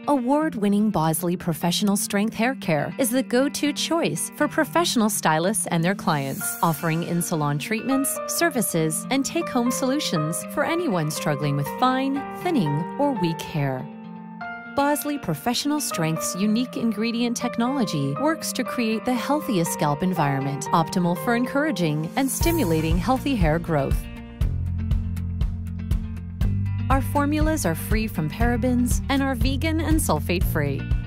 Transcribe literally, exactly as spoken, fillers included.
Award-winning Bosley Professional Strength Hair Care is the go-to choice for professional stylists and their clients, offering in-salon treatments, services, and take-home solutions for anyone struggling with fine, thinning, or weak hair. Bosley Professional Strength's unique ingredient technology works to create the healthiest scalp environment, optimal for encouraging and stimulating healthy hair growth. Our formulas are free from parabens and are vegan and sulfate-free.